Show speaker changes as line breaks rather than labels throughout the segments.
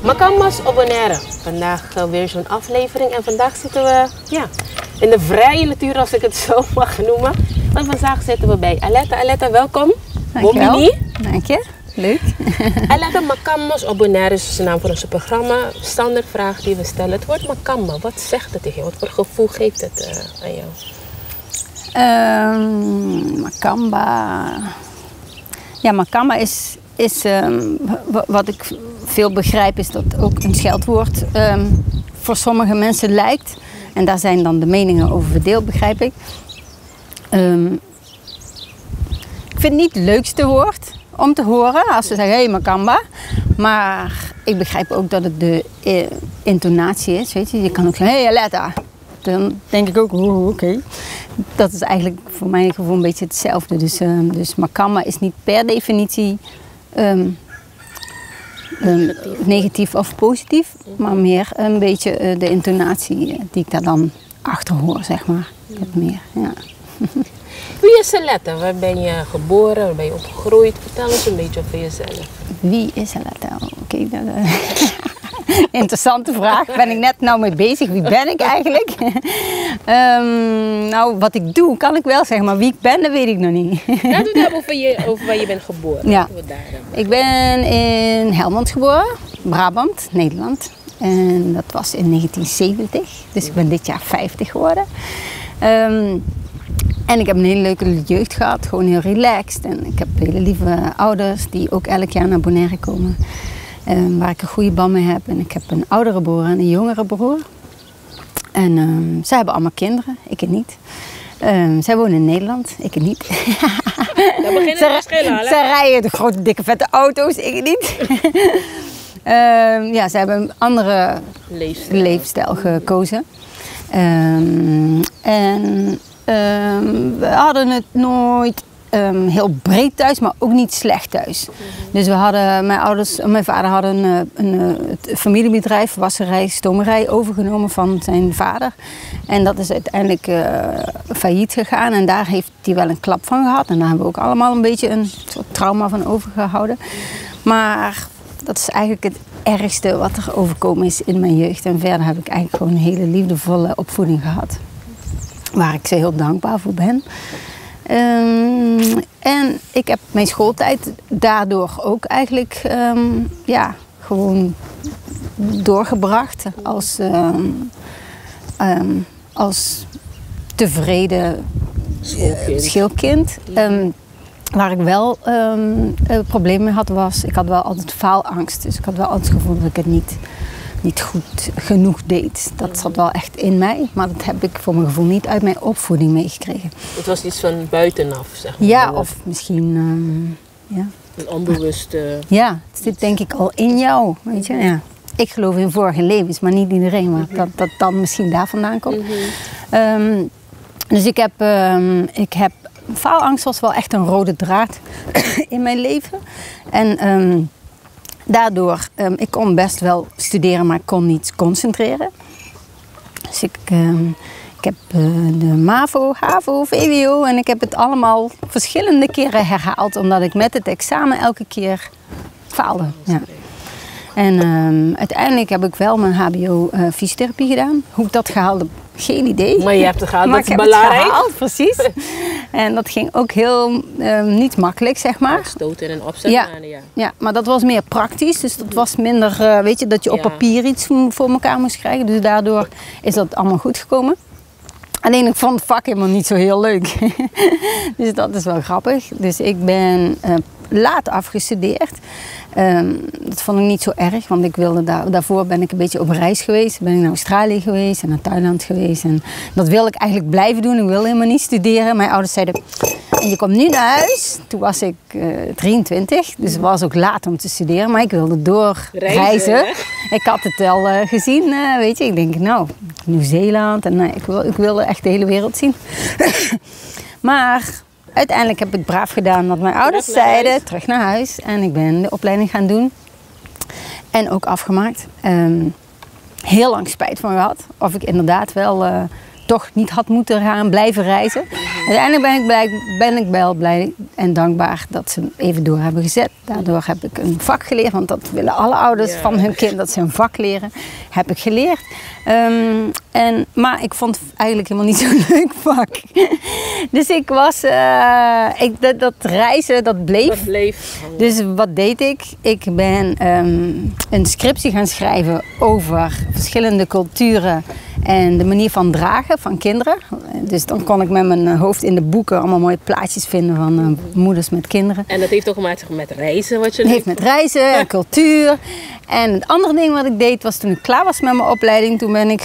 Makamba's op Bonaire. Vandaag weer zo'n aflevering en vandaag zitten we in de vrije natuur, als ik het zo mag noemen. Want vandaag zitten we bij Aletta. Aletta, welkom.
Dankjewel. Dank je. Leuk.
Aletta, Makamba's op Bonaire is de naam van onze programma. Standaardvraag die we stellen. Het woord Makamba, wat zegt het tegen jou? Wat voor gevoel geeft het aan jou?
Makamba. Ja, Makamba is wat ik veel begrijp, is dat ook een scheldwoord voor sommige mensen lijkt. En daar zijn dan de meningen over verdeeld, begrijp ik. Ik vind het niet het leukste woord om te horen als ze zeggen, hey Makamba. Maar ik begrijp ook dat het de intonatie is, weet je. Je kan ook zeggen, hey Aletta. Dan denk ik ook, oké. Dat is eigenlijk voor mijn gevoel een beetje hetzelfde. Dus Makamba is niet per definitie negatief of positief, maar meer een beetje de intonatie die ik daar dan achter hoor, zeg maar. Meer, ja.
Wie is Aletta? Waar ben je geboren? Waar ben je opgegroeid? Vertel eens een beetje over jezelf.
Wie is Aletta? Oké, interessante vraag. Ben ik net nou mee bezig? Wie ben ik eigenlijk? Nou, wat ik doe, kan ik wel zeggen, maar wie ik ben, dat weet ik nog niet.
Ja, doe het over waar je bent geboren.
Ja. Ik ben in Helmond geboren, Brabant, Nederland. En dat was in 1970, dus ik ben dit jaar 50 geworden. En ik heb een hele leuke jeugd gehad, gewoon heel relaxed. En ik heb hele lieve ouders die ook elk jaar naar Bonaire komen. Waar ik een goede band mee heb. En ik heb een oudere broer en een jongere broer. En zij hebben allemaal kinderen, ik niet. Zij wonen in Nederland, ik niet.
Dan beginnen de verschillen.
Zij rijden de grote, dikke, vette auto's, ik niet. Ja, zij hebben een andere leefstijl gekozen. We hadden het nooit heel breed thuis, maar ook niet slecht thuis. Dus we hadden, mijn vader had het familiebedrijf, wasserij, stomerij, overgenomen van zijn vader. En dat is uiteindelijk failliet gegaan en daar heeft hij wel een klap van gehad. En daar hebben we ook allemaal een beetje een soort trauma van overgehouden. Maar dat is eigenlijk het ergste wat er overkomen is in mijn jeugd. En verder heb ik eigenlijk gewoon een hele liefdevolle opvoeding gehad. Waar ik ze heel dankbaar voor ben. En ik heb mijn schooltijd daardoor ook eigenlijk gewoon doorgebracht als tevreden schoolkind. Waar ik wel problemen mee had was, ik had wel altijd faalangst. Dus ik had wel altijd het gevoel dat ik het niet goed genoeg deed. Dat zat wel echt in mij, maar dat heb ik voor mijn gevoel niet uit mijn opvoeding meegekregen.
Het was iets van buitenaf, zeg maar.
Ja, of misschien
een onbewuste...
Ja, het zit denk ik al in jou, weet je. Ja. Ik geloof in vorige levens, maar niet iedereen, maar dat dan misschien daar vandaan komt. Dus ik heb faalangst was wel echt een rode draad in mijn leven. En daardoor, ik kon best wel studeren, maar ik kon niet concentreren. Dus ik heb de MAVO, HAVO, VWO en ik heb het allemaal verschillende keren herhaald. Omdat ik met het examen elke keer faalde. Ja. En uiteindelijk heb ik wel mijn HBO fysiotherapie gedaan. Hoe ik dat gehaald heb, geen idee.
Maar je hebt het gehaald, dat is
belangrijk. Maar ik heb het gehaald, precies. En dat ging ook heel niet makkelijk, zeg maar.
Stoten en opzetten.
Ja, maar dat was meer praktisch. Dus dat was minder, weet je, dat je op papier iets voor elkaar moest krijgen. Dus daardoor is dat allemaal goed gekomen. Alleen ik vond het vak helemaal niet zo heel leuk. Dus dat is wel grappig. Dus ik ben laat afgestudeerd. Dat vond ik niet zo erg, want ik wilde daarvoor ben ik een beetje op reis geweest. Ben ik naar Australië geweest en naar Thailand geweest. En dat wilde ik eigenlijk blijven doen. Ik wilde helemaal niet studeren. Mijn ouders zeiden, en je komt nu naar huis. Toen was ik 23, dus het was ook laat om te studeren. Maar ik wilde doorreizen. Ik had het wel gezien, weet je. Ik denk, nou, Nieuw-Zeeland. En ik wilde echt de hele wereld zien. Maar uiteindelijk heb ik braaf gedaan wat mijn ouders zeiden. Terug naar huis. En ik ben de opleiding gaan doen. En ook afgemaakt. Heel lang spijt van gehad. Of ik inderdaad wel toch niet had moeten gaan blijven reizen. Uiteindelijk ben ik wel blij en dankbaar dat ze even door hebben gezet. Daardoor heb ik een vak geleerd, want dat willen alle ouders van hun kind, dat ze een vak leren. Heb ik geleerd. Maar ik vond het eigenlijk helemaal niet zo'n leuk vak. Dus ik was, dat reizen, dat bleef. Dus wat deed ik? Ik ben een scriptie gaan schrijven over verschillende culturen en de manier van dragen van kinderen. Dus dan kon ik met mijn hoofd in de boeken allemaal mooie plaatjes vinden van moeders met kinderen.
En dat heeft ook met reizen wat je
Het heeft met reizen en cultuur. En het andere ding wat ik deed was toen ik klaar was met mijn opleiding, toen ben ik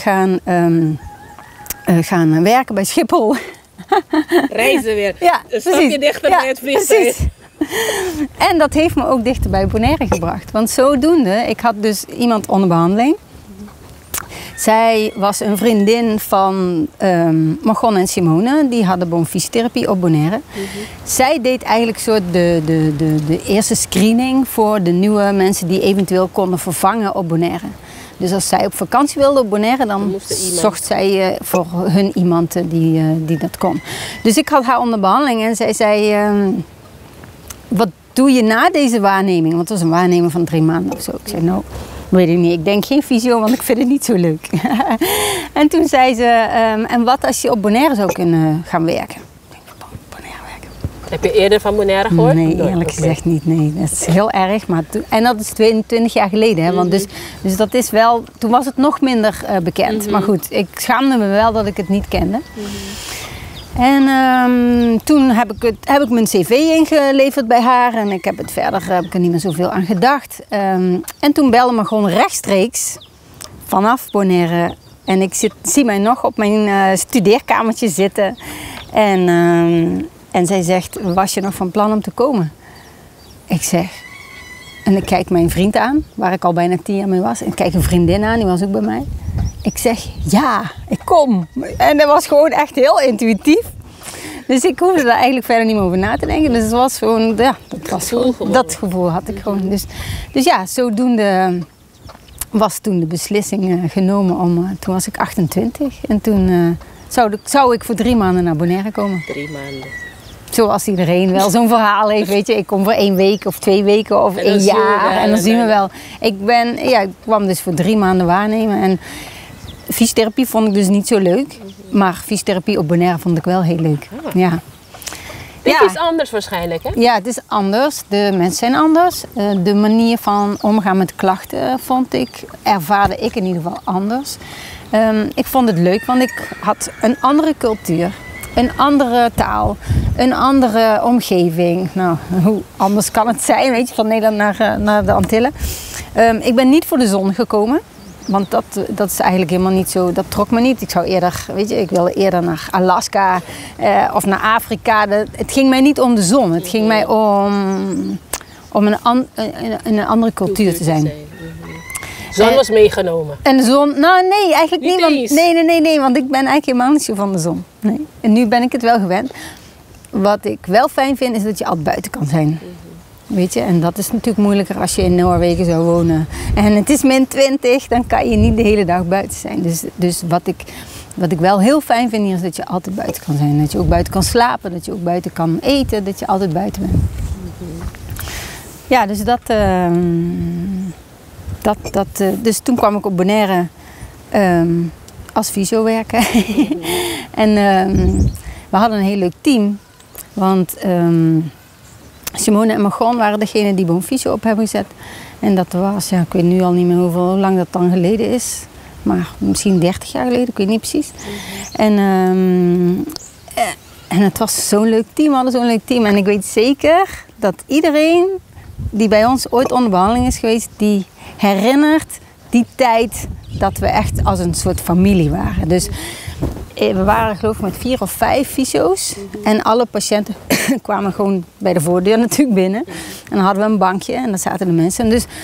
gaan werken bij Schiphol.
Reizen weer.
Ja,
een stapje dichter bij het vliegtuig.
En dat heeft me ook dichter bij Bonaire gebracht. Want zodoende, ik had dus iemand onder behandeling. Zij was een vriendin van Margon en Simone. Die hadden fysiotherapie op Bonaire. Zij deed eigenlijk soort de eerste screening voor de nieuwe mensen die eventueel konden vervangen op Bonaire. Dus als zij op vakantie wilde op Bonaire, dan zocht zij voor hun iemand die dat kon. Dus ik had haar onder behandeling en zij zei, wat doe je na deze waarneming? Want het was een waarneming van 3 maanden of zo. Ik zei, nou, weet ik niet. Ik denk geen fysio, want ik vind het niet zo leuk. En toen zei ze, en wat als je op Bonaire zou kunnen gaan werken? Ik denk, Bonaire werken.
Heb je eerder van Bonaire gehoord?
Nee, eerlijk gezegd niet. Nee, dat is heel erg. Maar en dat is 22 jaar geleden. Hè, want dus dat is wel, toen was het nog minder bekend. Maar goed, ik schaamde me wel dat ik het niet kende. En toen heb ik mijn cv ingeleverd bij haar en ik heb er niet meer zoveel aan gedacht. En toen belde me gewoon rechtstreeks vanaf Bonaire. En ik zie mij nog op mijn studeerkamertje zitten. En zij zegt, was je nog van plan om te komen? Ik zeg, en ik kijk mijn vriend aan, waar ik al bijna 10 jaar mee was. En ik kijk een vriendin aan, die was ook bij mij. Ik zeg, ja, ik kom. En dat was gewoon echt heel intuïtief. Dus ik hoefde daar eigenlijk verder niet meer over na te denken. Dus het was gewoon, ja, dat gevoel had ik gewoon. Dus ja, zodoende was toen de beslissing genomen toen was ik 28. En toen zou ik voor 3 maanden naar Bonaire komen.
3 maanden.
Zoals iedereen wel zo'n verhaal heeft, weet je. Ik kom voor 1 week of 2 weken of 1 jaar. En dan zien we wel. Ik kwam dus voor 3 maanden waarnemen. En fysiotherapie vond ik dus niet zo leuk. Maar fysiotherapie op Bonaire vond ik wel heel leuk. Ja.
Dit is anders waarschijnlijk, hè?
Ja, het is anders. De mensen zijn anders. De manier van omgaan met klachten ervaarde ik in ieder geval anders. Ik vond het leuk, want ik had een andere cultuur. Een andere taal, een andere omgeving. Nou, hoe anders kan het zijn, weet je, van Nederland naar de Antillen. Ik ben niet voor de zon gekomen, want dat is eigenlijk helemaal niet zo, dat trok me niet. Ik wilde eerder naar Alaska of naar Afrika. Het ging mij niet om de zon, het ging mij om een andere cultuur te zijn.
Zon was meegenomen.
En de zon, nou nee, eigenlijk niet. Want ik ben eigenlijk helemaal niet zo van de zon. Nee. En nu ben ik het wel gewend. Wat ik wel fijn vind, is dat je altijd buiten kan zijn. Weet je, en dat is natuurlijk moeilijker als je in Noorwegen zou wonen. En het is -20, dan kan je niet de hele dag buiten zijn. Dus wat ik wel heel fijn vind hier, is dat je altijd buiten kan zijn. Dat je ook buiten kan slapen, dat je ook buiten kan eten, dat je altijd buiten bent. Ja, dus dus toen kwam ik op Bonaire als fysio werken. En we hadden een heel leuk team. Want Simone en Margon waren degene die Bonfysio op hebben gezet. En dat was, ik weet nu al niet meer hoe lang dat dan geleden is. Maar misschien 30 jaar geleden, ik weet niet precies. En het was zo'n leuk team, we hadden zo'n leuk team. En ik weet zeker dat iedereen die bij ons ooit onder behandeling is geweest, die herinnert die tijd dat we echt als een soort familie waren. Dus we waren geloof ik met 4 of 5 fysio's. En alle patiënten kwamen gewoon bij de voordeur natuurlijk binnen. En dan hadden we een bankje en daar zaten de mensen. En dus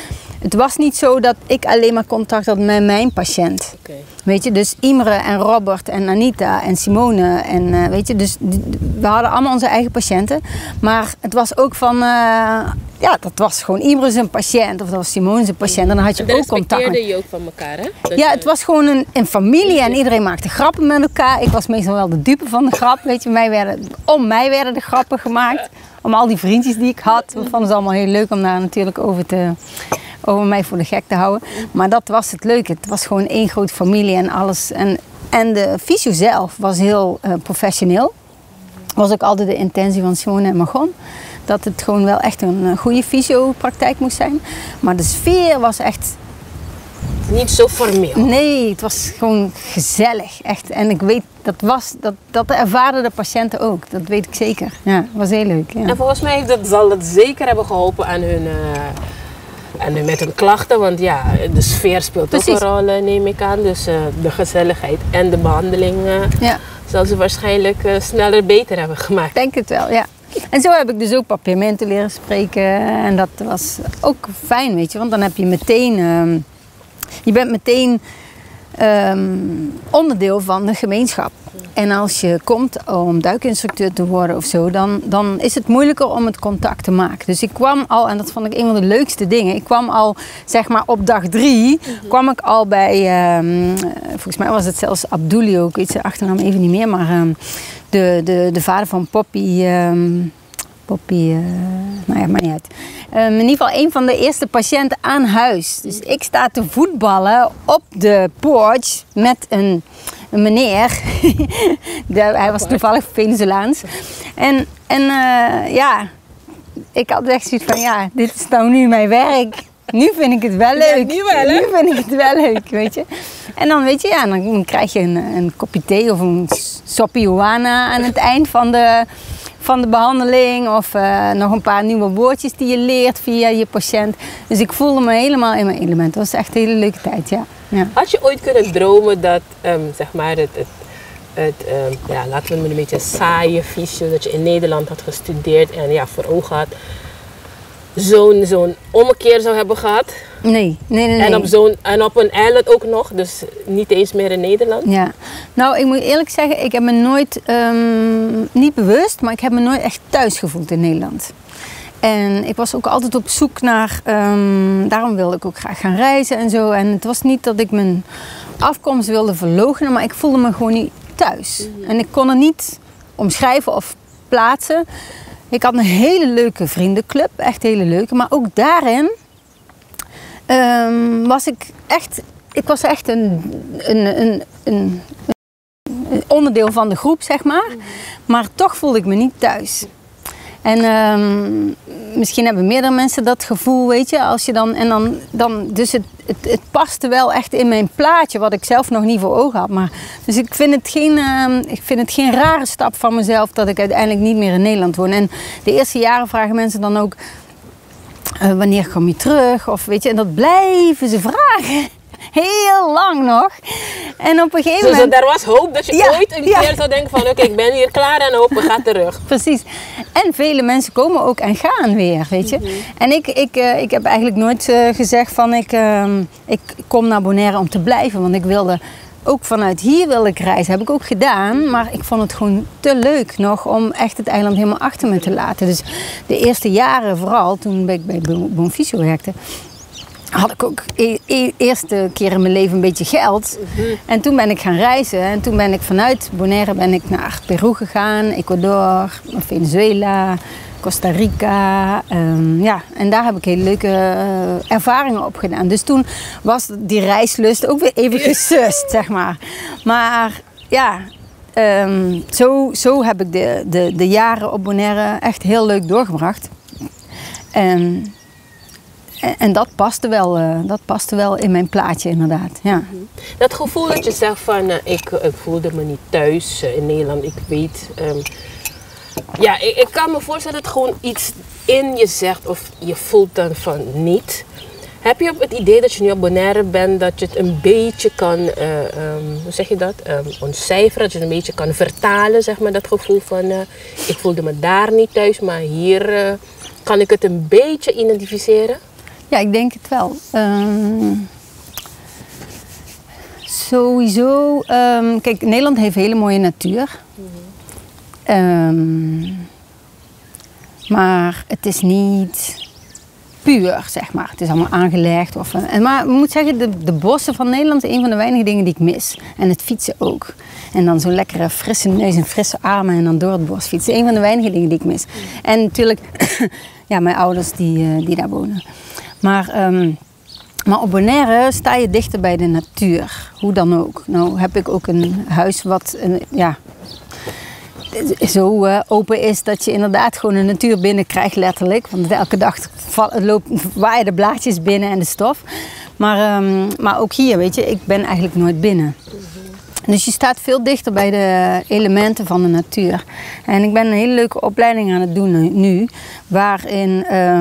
het was niet zo dat ik alleen maar contact had met mijn patiënt.
Okay.
Weet je, dus Imre en Robert en Anita en Simone en weet je, dus we hadden allemaal onze eigen patiënten. Maar het was ook van, ja, dat was gewoon Imre zijn patiënt of dat was Simone zijn patiënt. En dan had je ook contact met.
je ook van elkaar, hè? Dat
ja, het was gewoon een familie en iedereen maakte grappen met elkaar. Ik was meestal wel de dupe van de grap, weet je. Om mij werden de grappen gemaakt. Om al die vriendjes die ik had. Dat vonden ze allemaal heel leuk om daar natuurlijk over mij voor de gek te houden. Maar dat was het leuke. Het was gewoon één grote familie en alles. En de fysio zelf was heel professioneel. Was ook altijd de intentie van Simone en Margon. Dat het gewoon wel echt een goede fysiopraktijk moest zijn. Maar de sfeer was echt...
Niet zo formeel.
Nee, het was gewoon gezellig. Echt. En ik weet, dat ervaren de patiënten ook. Dat weet ik zeker. Ja, het was heel leuk. Ja.
En volgens mij zal dat zeker hebben geholpen aan hun... En met hun klachten, want ja, de sfeer speelt ook een rol, neem ik aan. Dus de gezelligheid en de behandeling zal ze waarschijnlijk sneller beter hebben gemaakt.
Ik denk het wel, ja. En zo heb ik dus ook papiamenten leren spreken. En dat was ook fijn, weet je. Want dan heb je meteen... je bent meteen onderdeel van de gemeenschap. En als je komt om duikinstructeur te worden of zo, dan is het moeilijker om het contact te maken. Dus ik kwam al, en dat vond ik een van de leukste dingen, ik kwam al, zeg maar op dag 3, kwam ik al bij, volgens mij was het zelfs Abdulio, ik weet zijn achternaam even niet meer, maar de vader van Poppy, nou ja, maar niet uit. In ieder geval een van de eerste patiënten aan huis. Dus ik sta te voetballen op de porch met een meneer. Hij was toevallig Venezolaans. En ja, ik had echt zoiets van, ja, dit is nou nu mijn werk. Nu vind ik het wel leuk.
Ja,
nu vind ik het wel leuk, weet je. En dan, weet je, ja, dan krijg je een kopje thee of een sopiwana aan het eind van de behandeling. Of nog een paar nieuwe woordjes die je leert via je patiënt. Dus ik voelde me helemaal in mijn element. Dat was echt een hele leuke tijd, ja. Ja.
Had je ooit kunnen dromen dat, zeg maar, ja, laten we het een beetje saaie fysio, dat je in Nederland had gestudeerd en ja, voor ogen had, zo'n ommekeer zou hebben gehad?
Nee.
En op een eiland ook nog, dus niet eens meer in Nederland?
Ja, nou ik moet eerlijk zeggen, ik heb me nooit, niet bewust, maar ik heb me nooit echt thuis gevoeld in Nederland. En ik was ook altijd op zoek naar, daarom wilde ik ook graag gaan reizen en zo. En het was niet dat ik mijn afkomst wilde verloochenen, maar ik voelde me gewoon niet thuis. En ik kon het niet omschrijven of plaatsen. Ik had een hele leuke vriendenclub, echt hele leuke. Maar ook daarin was ik echt een onderdeel van de groep, zeg maar. Maar toch voelde ik me niet thuis. En misschien hebben meerdere mensen dat gevoel, weet je. Als je dus het paste wel echt in mijn plaatje, wat ik zelf nog niet voor ogen had. Maar, dus ik vind het geen rare stap van mezelf dat ik uiteindelijk niet meer in Nederland woon. En de eerste jaren vragen mensen dan ook, wanneer kom je terug? Of weet je, en dat blijven ze vragen. Heel lang nog. En op een gegeven moment...
Dus er was hoop dat je ooit een keer zou denken van, oké, ik ben hier klaar en hoop, we gaan terug.
Precies. En vele mensen komen ook en gaan weer, weet je. En ik heb eigenlijk nooit gezegd van, ik kom naar Bonaire om te blijven. Want ik wilde, ook vanuit hier wilde ik reizen. Heb ik ook gedaan. Maar ik vond het gewoon te leuk nog om echt het eiland helemaal achter me te laten. Dus de eerste jaren vooral, toen ik bij Bonfisio werkte, had ik ook eerste keer in mijn leven een beetje geld. En toen ben ik gaan reizen. En toen ben ik vanuit Bonaire naar Peru gegaan, Ecuador, Venezuela, Costa Rica. Ja, en daar heb ik hele leuke ervaringen op gedaan. Dus toen was die reislust ook weer even gesust, zeg maar. Maar ja, zo heb ik de jaren op Bonaire echt heel leuk doorgebracht. En dat paste wel in mijn plaatje, inderdaad. Ja.
Dat gevoel dat je zegt van, ik voelde me niet thuis in Nederland, ik weet... ja, ik kan me voorstellen dat gewoon iets in je zegt of je voelt dan van niet. Heb je het idee dat je nu op Bonaire bent, dat je het een beetje kan, hoe zeg je dat, ontcijferen, dat je het een beetje kan vertalen, zeg maar, dat gevoel van, ik voelde me daar niet thuis, maar hier kan ik het een beetje identificeren?
Ja, ik denk het wel. Sowieso. Kijk, Nederland heeft hele mooie natuur. Maar het is niet puur, zeg maar. Het is allemaal aangelegd. Maar ik moet zeggen, de bossen van Nederland is een van de weinige dingen die ik mis. En het fietsen ook. En dan zo'n lekkere frisse neus en frisse armen en dan door het bos fietsen. Een van de weinige dingen die ik mis. En natuurlijk, ja, mijn ouders die daar wonen. Maar op Bonaire sta je dichter bij de natuur. Hoe dan ook. Nou heb ik ook een huis wat zo open is dat je inderdaad gewoon de natuur binnenkrijgt, letterlijk. Want elke dag waaien de blaadjes binnen en de stof. Maar ook hier, weet je, ik ben eigenlijk nooit binnen. Dus je staat veel dichter bij de elementen van de natuur. En ik ben een hele leuke opleiding aan het doen nu, waarin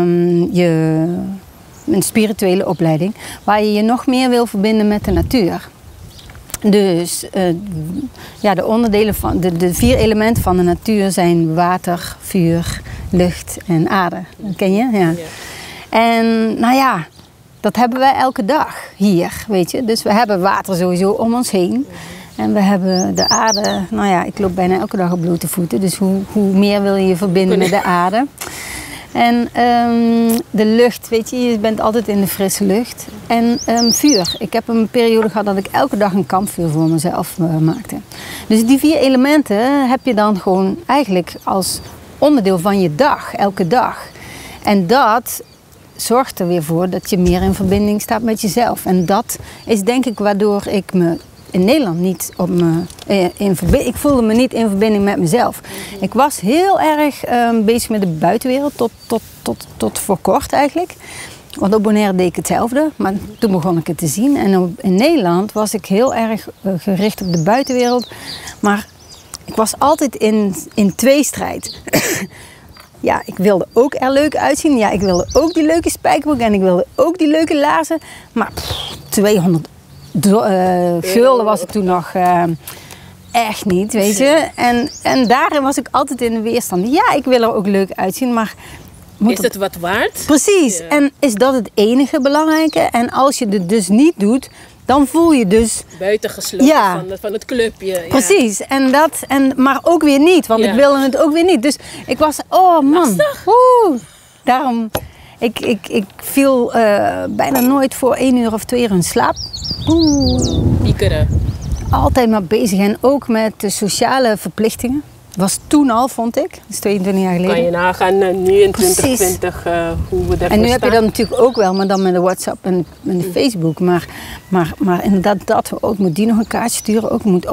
een spirituele opleiding, waar je je nog meer wil verbinden met de natuur. Dus de onderdelen van de 4 elementen van de natuur zijn water, vuur, lucht en aarde. Dat ken je? Ja. Ja. En nou ja, dat hebben wij elke dag hier, weet je. Dus we hebben water sowieso om ons heen. En we hebben de aarde, nou ja, ik loop bijna elke dag op blote voeten. Dus hoe meer wil je je verbinden met de aarde. En de lucht, weet je, je bent altijd in de frisse lucht. En vuur. Ik heb een periode gehad dat ik elke dag een kampvuur voor mezelf maakte. Dus die 4 elementen heb je dan gewoon eigenlijk als onderdeel van je dag, elke dag. En dat zorgt er weer voor dat je meer in verbinding staat met jezelf. En dat is denk ik waardoor ik me in Nederland niet ik voelde me niet in verbinding met mezelf. Ik was heel erg bezig met de buitenwereld tot voor kort eigenlijk. Want op Bonaire deed ik hetzelfde, maar toen begon ik het te zien. En in Nederland was ik heel erg gericht op de buitenwereld. Maar ik was altijd in tweestrijd. Ja, ik wilde ook er leuk uitzien. Ja, ik wilde ook die leuke spijkerbroek en ik wilde ook die leuke laarzen. Maar 200 gulden was het toen nog echt niet, weet je. En daarin was ik altijd in de weerstand. Ja, ik wil er ook leuk uitzien, maar...
Is het wat waard?
Precies. Ja. En is dat het enige belangrijke? En als je het dus niet doet, dan voel je dus...
buitengesloten van het clubje. Ja.
Precies. Maar ook weer niet, want ik wilde het ook weer niet. Dus ik was, oh man. Daarom... Ik viel bijna nooit voor 1 uur of 2 uur in slaap.
Piekeren.
Altijd maar bezig en ook met de sociale verplichtingen. Was toen al, vond ik. Dat is 22 jaar geleden.
Kan je nagaan nu in 2020 hoe we daarvoor
En nu
staan.
heb je dat natuurlijk ook wel, maar dan met de WhatsApp en de Facebook. Maar inderdaad, ik moet die nog een kaartje sturen. Ook moet,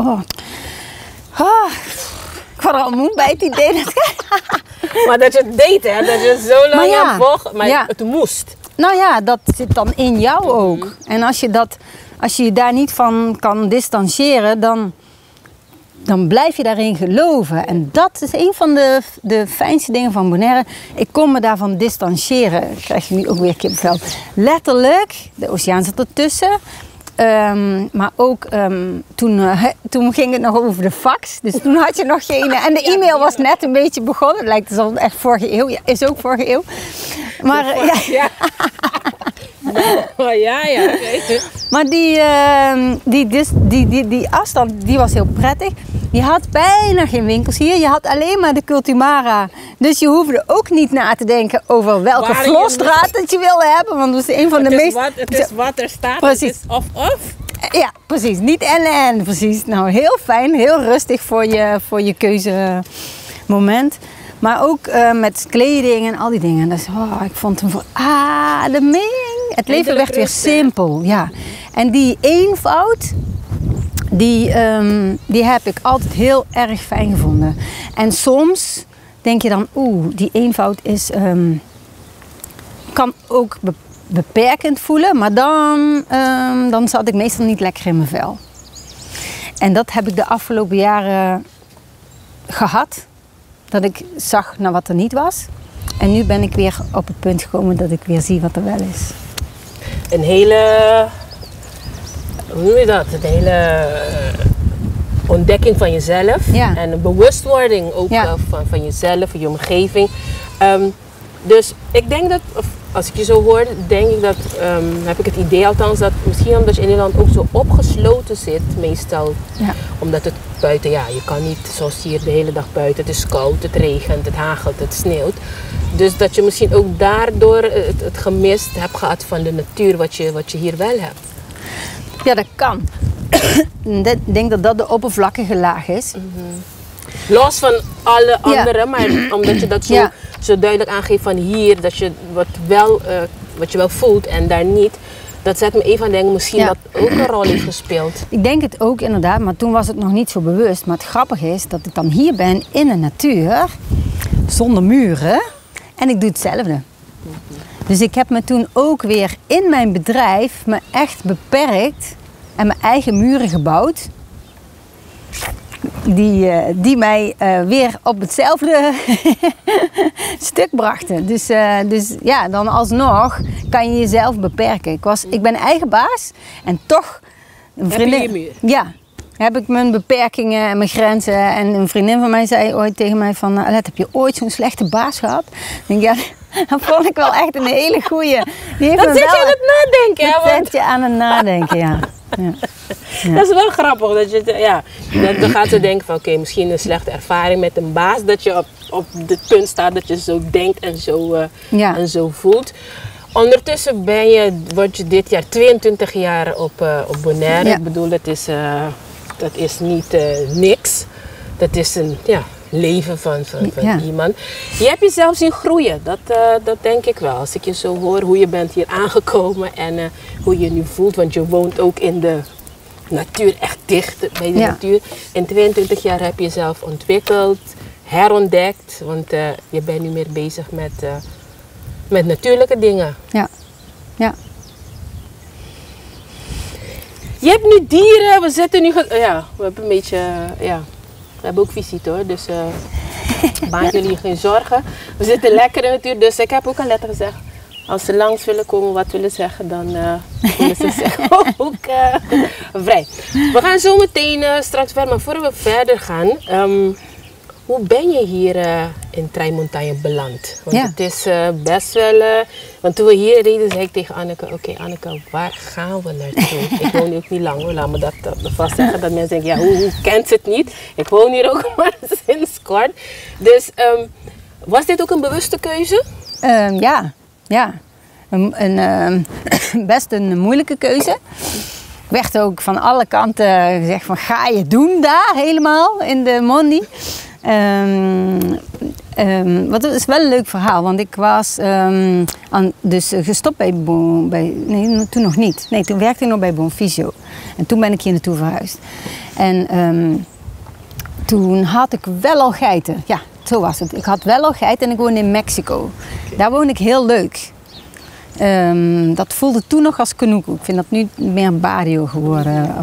ik word er al moe bij het idee.
Maar dat je het deed, hè? Dat je zo lang aan volgt, maar het moest.
Nou ja, dat zit dan in jou ook. En als je daar niet van kan distancieren, dan blijf je daarin geloven. En dat is een van de fijnste dingen van Bonaire. Ik kon me daarvan distancieren. Dat krijg je nu ook weer kippenvel. Letterlijk, de oceaan zat ertussen. Maar ook toen ging het nog over de fax. Dus toen had je nog geen... En de e-mail was net een beetje begonnen. Het lijkt alsof het echt vorige eeuw. Ja, is ook vorige eeuw. Maar Maar die afstand, die was heel prettig. Je had bijna geen winkels hier. Je had alleen maar de Cultimara. Dus je hoefde ook niet na te denken over welke vlosdraad dat je wilde hebben. Want dat is een van de meest...
Het is wat er staat.
Precies.
Het is of.
Ja, precies. Niet en. Precies. Nou, heel fijn. Heel rustig voor je keuzemoment. Maar ook met kleding en al die dingen. Dus ik vond hem voor ademing. Het leven werd weer simpel. Ja. En die eenvoud, die heb ik altijd heel erg fijn gevonden. En soms denk je dan, die eenvoud kan ook beperkend voelen. Maar dan zat ik meestal niet lekker in mijn vel. En dat heb ik de afgelopen jaren gehad. Dat ik zag naar wat er niet was. En nu ben ik weer op het punt gekomen dat ik weer zie wat er wel is.
Een hele... Hoe noem je dat? Een hele ontdekking van jezelf.
Ja.
En een bewustwording ook van jezelf, van je omgeving. Dus ik denk dat, of als ik je zo hoor, denk ik dat, heb ik het idee althans, dat misschien omdat je in Nederland ook zo opgesloten zit, meestal. Ja. Omdat het buiten, ja, je kan niet zoals hier de hele dag buiten. Het is koud, het regent, het hagelt, het sneeuwt. Dus dat je misschien ook daardoor het gemist hebt gehad van de natuur wat je hier wel hebt.
Ja, dat kan. Ik denk dat dat de oppervlakkige laag is.
Los van alle andere, maar omdat je dat zo duidelijk aangeeft van hier, dat je wat je wel voelt en daar niet. Dat zet me even aan denken, misschien dat ook een rol heeft gespeeld.
Ik denk het ook inderdaad, maar toen was het nog niet zo bewust. Maar het grappige is dat ik dan hier ben in de natuur, zonder muren, en ik doe hetzelfde. Dus ik heb me toen ook weer in mijn bedrijf me echt beperkt en mijn eigen muren gebouwd. Die mij weer op hetzelfde stuk brachten. Dus ja, dan alsnog kan je jezelf beperken. Ik ben eigen baas en toch een vriendin.
Heb je je muur?
Ja, heb ik mijn beperkingen en mijn grenzen. En een vriendin van mij zei ooit tegen mij van, Alet, heb je ooit zo'n slechte baas gehad? Ik denk, ja, dat vond ik wel echt een hele goeie.
Dat zet je aan het nadenken.
Dat zet je aan het nadenken, ja. Ja.
Ja. Dat is wel grappig. Dat je, dan gaat ze denken van oké, misschien een slechte ervaring met een baas. Dat je op het punt staat dat je zo denkt en zo voelt. Ondertussen word je dit jaar 22 jaar op Bonaire. Ja. Ik bedoel, dat is niet niks. Dat is een leven van iemand. Je hebt jezelf zien groeien. Dat denk ik wel. Als ik je zo hoor, hoe je bent hier aangekomen en hoe je nu voelt. Want je woont ook in de natuur, echt dicht bij de natuur. In 22 jaar heb je jezelf ontwikkeld, herontdekt. Want je bent nu meer bezig met natuurlijke dingen.
Ja. Ja.
Je hebt nu dieren. We zitten nu... we hebben een beetje... We hebben ook visite hoor, dus maak jullie geen zorgen. We zitten lekker in de natuur, dus ik heb ook al letter gezegd. Als ze langs willen komen, wat willen zeggen, dan willen ze zeggen ook vrij. We gaan zo meteen straks verder, maar voordat we verder gaan, hoe ben je hier in Traimontane beland? Want het is best wel... want toen we hier reden, zei ik tegen Anneke, oké, Anneke, waar gaan we naartoe? Ik woon hier ook niet lang hoor, laat me dat vast zeggen. Dat mensen denken, hoe kent ze het niet? Ik woon hier ook maar sinds kort. Dus was dit ook een bewuste keuze?
Ja. Best een moeilijke keuze. Ik werd ook van alle kanten gezegd van, ga je doen daar helemaal in de Mondi? Wat is wel een leuk verhaal, want ik was dus gestopt nee, toen nog niet. Nee, toen werkte ik nog bij Bonfisio. En toen ben ik hier naartoe verhuisd. En toen had ik wel al geiten. Ja, zo was het. Ik had wel al geiten en ik woonde in Mexico. Daar woonde ik heel leuk. Dat voelde toen nog als Kanuku. Ik vind dat nu meer barrio geworden.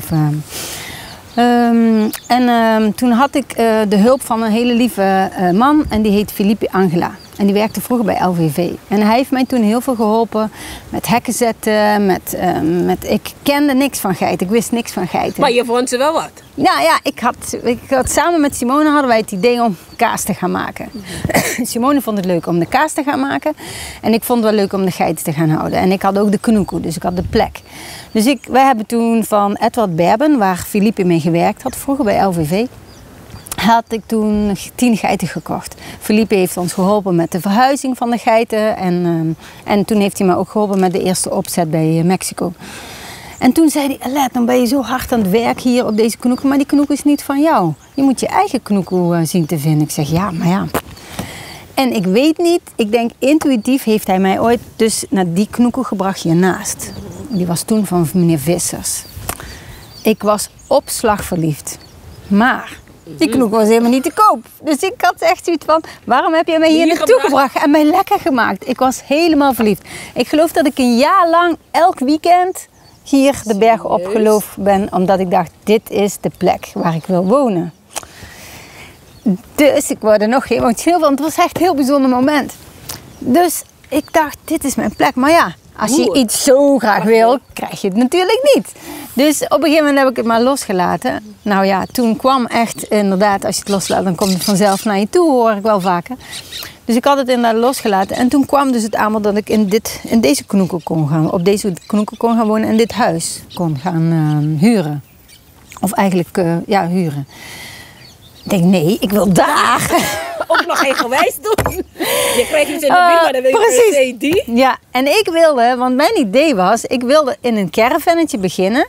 Toen had ik de hulp van een hele lieve man en die heet Felipe Angela. En die werkte vroeger bij LVV. En hij heeft mij toen heel veel geholpen met hekken zetten, ik kende niks van geiten, ik wist niks van geiten.
Maar je vond ze wel wat?
Ja, ik had samen met Simone hadden wij het idee om kaas te gaan maken. Simone vond het leuk om de kaas te gaan maken en ik vond het wel leuk om de geiten te gaan houden. En ik had ook de Kanuku, dus ik had de plek. Dus wij hebben toen van Edward Berben, waar Felipe mee gewerkt had vroeger bij LVV, had ik toen 10 geiten gekocht. Felipe heeft ons geholpen met de verhuizing van de geiten en toen heeft hij me ook geholpen met de eerste opzet bij Mexico. En toen zei hij, Alet, dan ben je zo hard aan het werk hier op deze Kanuku, maar die Kanuku is niet van jou. Je moet je eigen Kanuku zien te vinden. Ik zeg, ja, maar ja. En ik weet niet, ik denk intuïtief heeft hij mij ooit dus naar die Kanuku gebracht hiernaast. Die was toen van meneer Vissers. Ik was op slag verliefd. Maar die Kanuku was helemaal niet te koop. Dus ik had echt zoiets van, waarom heb je mij hier naartoe gebracht en mij lekker gemaakt? Ik was helemaal verliefd. Ik geloof dat ik een jaar lang elk weekend hier de bergen opgelopen ben, omdat ik dacht, dit is de plek waar ik wil wonen. Dus ik word er nog emotioneel van, het was echt een heel bijzonder moment. Dus ik dacht, dit is mijn plek. Maar ja, als je iets zo graag wil, krijg je het natuurlijk niet. Dus op een gegeven moment heb ik het maar losgelaten. Nou ja, toen kwam echt inderdaad, als je het loslaat, dan komt het vanzelf naar je toe, hoor ik wel vaker. Dus ik had het inderdaad losgelaten. En toen kwam dus het aanbod dat ik in deze knoekel kon gaan, op deze knoekel kon gaan wonen en dit huis kon gaan huren. Of eigenlijk, huren. Ik denk, nee, ik wil daar.
Ook nog eigenwijs doen. Je krijgt iets in de buurt, maar dan wil je per se die.
Ja, en ik wilde, want mijn idee was, ik wilde in een caravannetje beginnen.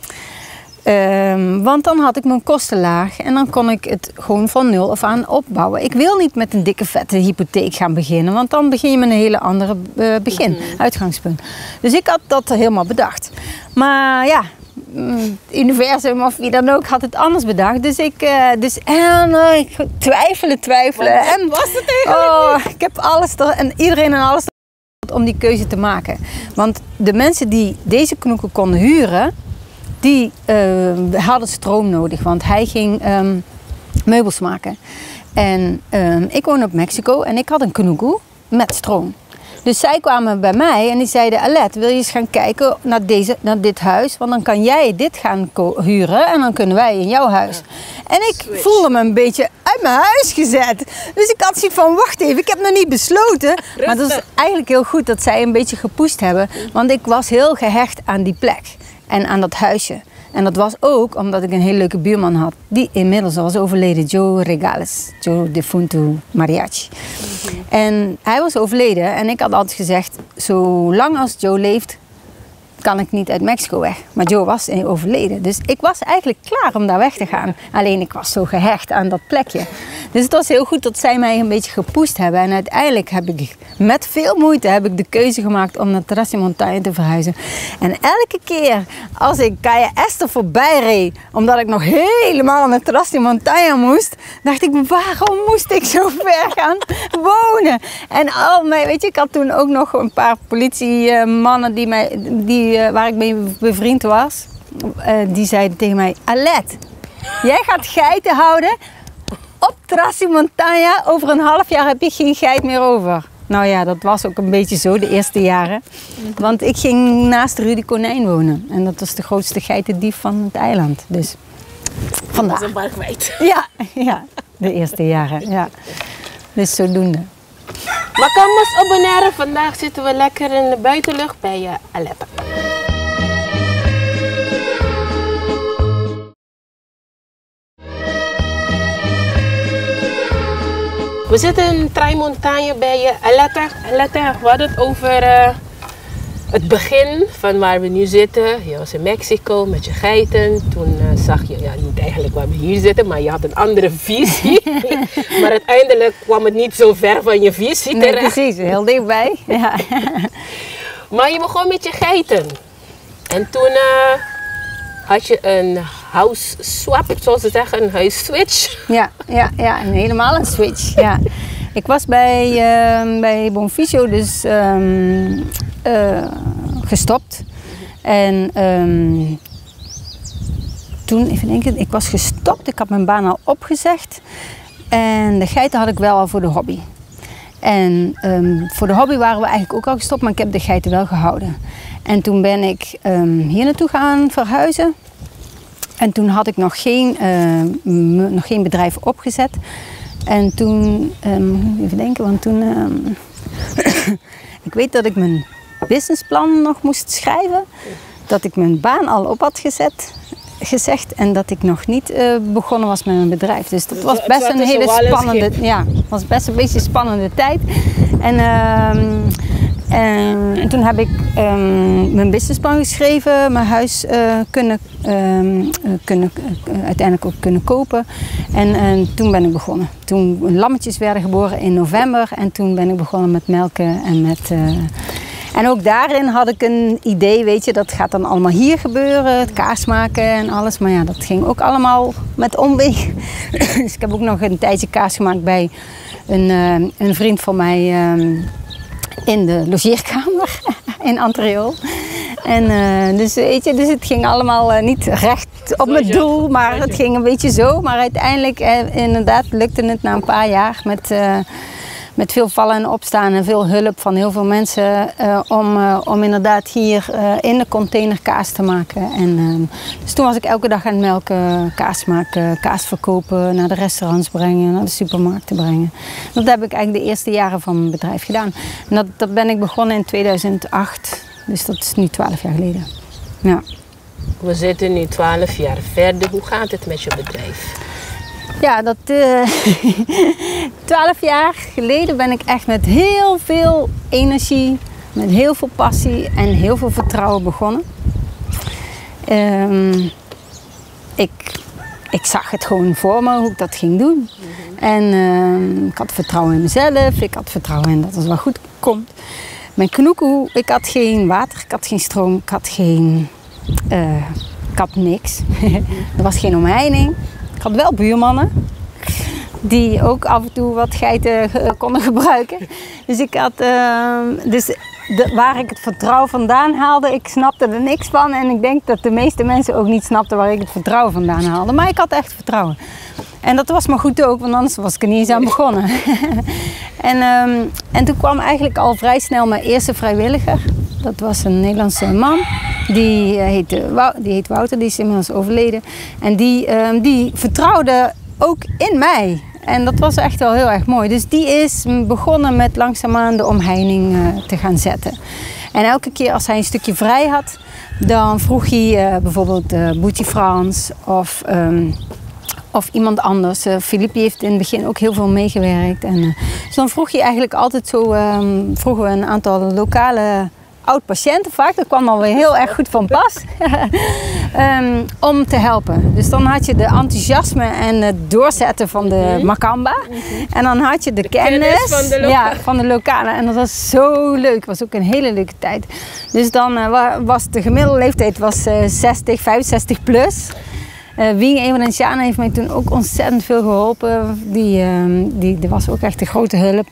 Want dan had ik mijn kosten laag en dan kon ik het gewoon van nul af aan opbouwen. Ik wil niet met een dikke vette hypotheek gaan beginnen, want dan begin je met een hele andere uitgangspunt. Dus ik had dat helemaal bedacht. Maar ja, het universum of wie dan ook had het anders bedacht. Dus ik twijfelen. En
was het eigenlijk
ik heb alles en iedereen en alles om die keuze te maken. Want de mensen die deze knoekel konden huren, die hadden stroom nodig, want hij ging meubels maken. En ik woon op Mexico en ik had een knoekel met stroom. Dus zij kwamen bij mij en die zeiden, Alette, wil je eens gaan kijken naar dit huis? Want dan kan jij dit gaan huren en dan kunnen wij in jouw huis. Ja. En ik voelde me een beetje uit mijn huis gezet. Dus ik had zoiets van, wacht even, ik heb nog niet besloten. Rustig. Maar dat is eigenlijk heel goed dat zij een beetje gepusht hebben. Want ik was heel gehecht aan die plek en aan dat huisje. En dat was ook omdat ik een hele leuke buurman had, die inmiddels al was overleden, Joe Regales, Joe Defunto Mariachi. En hij was overleden en ik had altijd gezegd, zolang als Joe leeft, kan ik niet uit Mexico weg. Maar Joe was overleden, dus ik was eigenlijk klaar om daar weg te gaan. Alleen ik was zo gehecht aan dat plekje. Dus het was heel goed dat zij mij een beetje gepusht hebben. En uiteindelijk heb ik met veel moeite de keuze gemaakt om naar Trás-y-Montaña te verhuizen. En elke keer als ik Calle Esther voorbij reed, omdat ik nog helemaal naar Trás-y-Montaña moest, dacht ik, waarom moest ik zo ver gaan wonen? En weet je, ik had toen ook nog een paar politiemannen waar ik mee bevriend was. Die zeiden tegen mij, Alette, jij gaat geiten houden op Trás-y-Montaña. Over een half jaar heb je geen geit meer over. Nou ja, dat was ook een beetje zo de eerste jaren. Want ik ging naast Rudy Konijn wonen. En dat was de grootste geitendief van het eiland. Dus vandaar.
Dat was een bar kwijt.
Ja, de eerste jaren. Ja. Dus zodoende.
Maar Kamers op Bonaire, vandaag zitten we lekker in de buitenlucht bij Alette. We zitten in Trás-y-Montaña bij Alette. Alette, we hadden het over het begin van waar we nu zitten. Je was in Mexico met je geiten. Toen zag je, niet eigenlijk waar we hier zitten, maar je had een andere visie. Maar uiteindelijk kwam het niet zo ver van je visie terecht.
Nee, precies, heel dichtbij. Ja.
Maar je begon met je geiten. En toen had je een house swap, zoals ze zeggen, een huisswitch.
Ja, helemaal een switch. Ja. Ik was bij Bonficio dus gestopt. En toen, even denken, ik was gestopt. Ik had mijn baan al opgezegd. En de geiten had ik wel al voor de hobby. En voor de hobby waren we eigenlijk ook al gestopt, maar ik heb de geiten wel gehouden. En toen ben ik hier naartoe gaan verhuizen. En toen had ik nog geen bedrijf opgezet. En toen, even denken, want toen... ik weet dat ik mijn businessplan nog moest schrijven. Dat ik mijn baan al op had gezegd en dat ik nog niet begonnen was met mijn bedrijf. Dus dat was best een hele spannende... Ja, was best een beetje een spannende tijd. En toen heb ik mijn businessplan geschreven, mijn huis uiteindelijk ook kunnen kopen. En toen ben ik begonnen. Toen lammetjes werden geboren in november en toen ben ik begonnen met melken en met... En ook daarin had ik een idee, weet je, dat gaat dan allemaal hier gebeuren, het kaas maken en alles. Maar ja, dat ging ook allemaal met omweg. Dus ik heb ook nog een tijdje kaas gemaakt bij een vriend van mij in de logeerkamer in Antreol. En dus weet je, dus het ging allemaal niet recht op mijn doel, maar het ging een beetje zo. Maar uiteindelijk inderdaad lukte het na een paar jaar met veel vallen en opstaan en veel hulp van heel veel mensen om inderdaad hier in de container kaas te maken. En, dus toen was ik elke dag aan het melken, kaas maken, kaas verkopen, naar de restaurants brengen, naar de supermarkten brengen. Dat heb ik eigenlijk de eerste jaren van mijn bedrijf gedaan. En dat ben ik begonnen in 2008, dus dat is nu 12 jaar geleden. Ja.
We zitten nu 12 jaar verder. Hoe gaat het met je bedrijf?
Ja, 12 jaar geleden ben ik echt met heel veel energie, met heel veel passie en heel veel vertrouwen begonnen. Ik zag het gewoon voor me hoe ik dat ging doen. En ik had vertrouwen in mezelf, ik had vertrouwen in dat het wel goed komt. Mijn knoekoe, ik had geen water, ik had geen stroom, ik had niks. Er was geen omheining. Ik had wel buurmannen die ook af en toe wat geiten konden gebruiken. Dus ik had, waar ik het vertrouwen vandaan haalde, ik snapte er niks van. En ik denk dat de meeste mensen ook niet snapten waar ik het vertrouwen vandaan haalde. Maar ik had echt vertrouwen. En dat was maar goed ook, want anders was ik er niet eens aan begonnen. En toen kwam eigenlijk al vrij snel mijn eerste vrijwilliger. Dat was een Nederlandse man. Die heet Wouter, die is inmiddels overleden. En die vertrouwde ook in mij. En dat was echt wel heel erg mooi. Dus die is begonnen met langzaamaan de omheining te gaan zetten. En elke keer als hij een stukje vrij had, dan vroeg hij bijvoorbeeld Boetie Frans of iemand anders. Philippe heeft in het begin ook heel veel meegewerkt. En, dus dan vroeg je eigenlijk altijd zo, vroegen we een aantal lokale oud-patiënten vaak, dat kwam dan weer heel erg goed van pas, om te helpen. Dus dan had je de enthousiasme en het doorzetten van de Makamba. En dan had je de kennis van de lokale. En dat was zo leuk. Het was ook een hele leuke tijd. Dus dan was de gemiddelde leeftijd 60, 65 plus. Wing Evenenciana heeft mij toen ook ontzettend veel geholpen. Die was ook echt een grote hulp.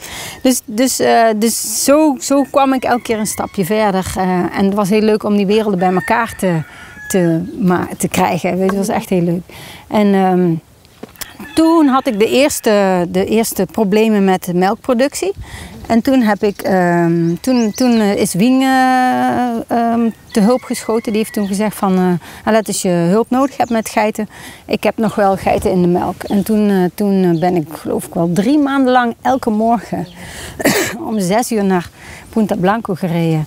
Dus zo kwam ik elke keer een stapje verder. En het was heel leuk om die werelden bij elkaar te krijgen. Het was echt heel leuk. En toen had ik de eerste problemen met de melkproductie. En toen heb ik, is Wing te hulp geschoten. Die heeft toen gezegd van, let als je hulp nodig hebt met geiten. Ik heb nog wel geiten in de melk. En toen ben ik geloof ik wel 3 maanden lang elke morgen om 6 uur naar Punta Blanco gereden.